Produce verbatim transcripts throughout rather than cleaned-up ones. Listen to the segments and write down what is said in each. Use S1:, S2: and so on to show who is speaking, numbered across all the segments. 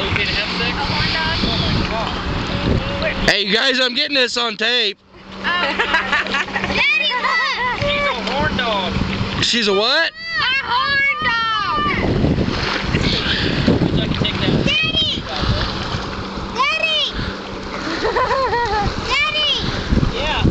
S1: Hey, you guys, I'm getting this on tape.
S2: Oh, Daddy, look!
S3: She's a horn dog.
S1: She's a what?
S2: A horn dog!
S3: Wish I could take that.
S2: Daddy! Daddy! Daddy!
S3: Yeah.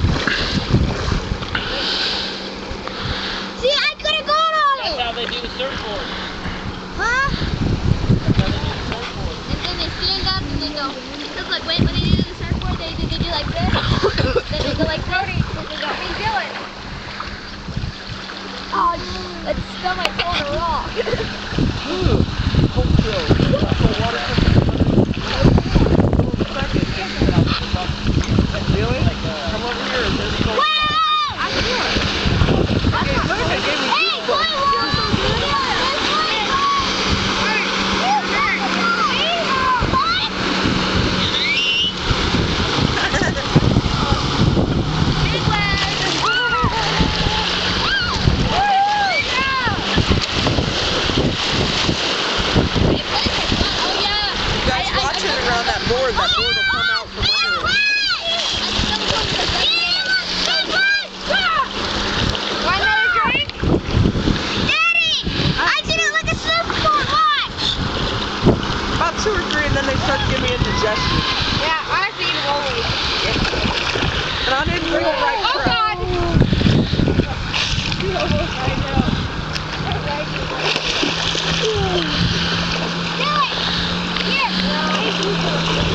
S2: See, I could have gone on
S3: That's
S2: it!
S3: how they do the surfboard.
S2: Huh?
S3: That's how they do the surfboard.
S2: And then they stand up and they go, look like when, when they do the surfboard, they, they, they do like this. Then they go like this. Then they go, hey Dylan. Oh, that stung my shoulder raw.
S3: Really? Come over here and there's no...
S2: Hey, look, I gave you hey, boy,
S4: around that board, that board will come out from under it.
S2: Want another drink? Daddy! I did it like a surfboard, watch!
S4: About two or three and then they start to give me indigestion.
S2: Yeah, I have to eat rollies.
S4: And I didn't bring the right
S2: Oh
S4: track.
S2: God! I know. Dylan! Here!